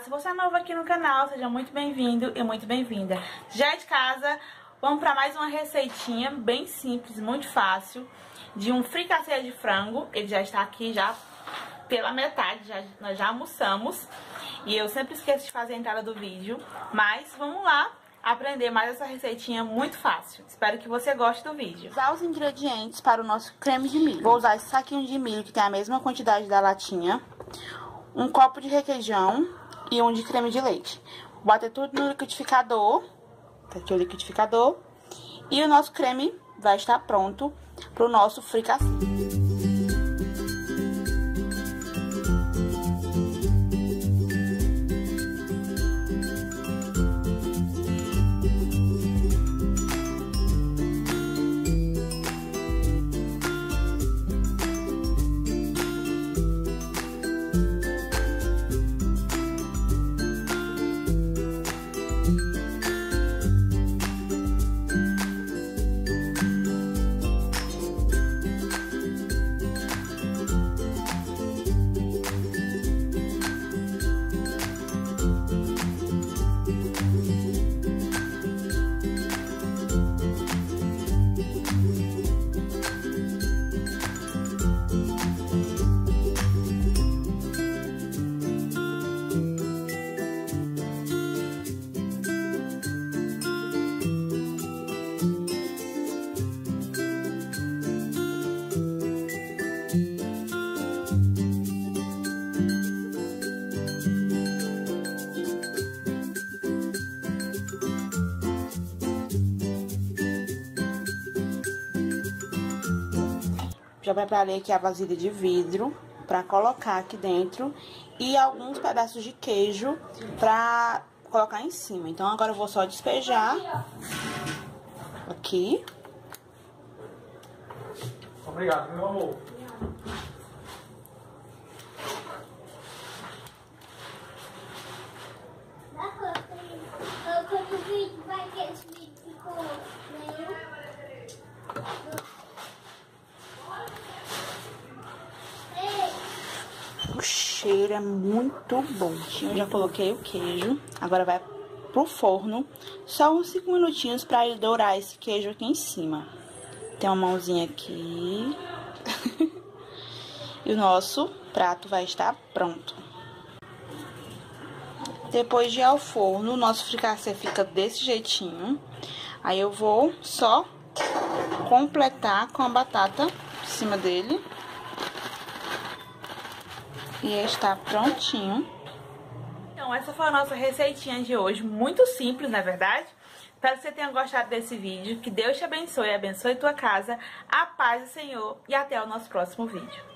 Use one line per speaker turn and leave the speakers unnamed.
Se você é novo aqui no canal, seja muito bem-vindo e muito bem-vinda. Já é de casa, vamos para mais uma receitinha bem simples, muito fácil, de um fricassê de frango. Ele já está aqui já pela metade, nós já almoçamos. E eu sempre esqueço de fazer a entrada do vídeo, mas vamos lá aprender mais essa receitinha muito fácil. Espero que você goste do vídeo. Usar os ingredientes para o nosso creme de milho. Vou usar esse saquinho de milho que tem a mesma quantidade da latinha, um copo de requeijão e um de creme de leite. Vou bater tudo no liquidificador. Tá aqui o liquidificador. E o nosso creme vai estar pronto para o nosso fricassê. Já preparei aqui a vasilha de vidro para colocar aqui dentro e alguns pedaços de queijo para colocar em cima. Então agora eu vou só despejar aqui.
Obrigado, meu amor.
Quando o vídeo vai que esse vídeo ficou meio...
O cheiro é muito bom. Eu já coloquei o queijo. Agora vai pro forno. Só uns 5 minutinhos pra ele dourar esse queijo aqui em cima. Tem uma mãozinha aqui. E o nosso prato vai estar pronto. Depois de ir ao forno, o nosso fricassê fica desse jeitinho. Aí eu vou só completar com a batata em cima dele. E está prontinho. Então, essa foi a nossa receitinha de hoje. Muito simples, não é verdade? Espero que você tenha gostado desse vídeo. Que Deus te abençoe, abençoe tua casa. A paz do Senhor. E até o nosso próximo vídeo.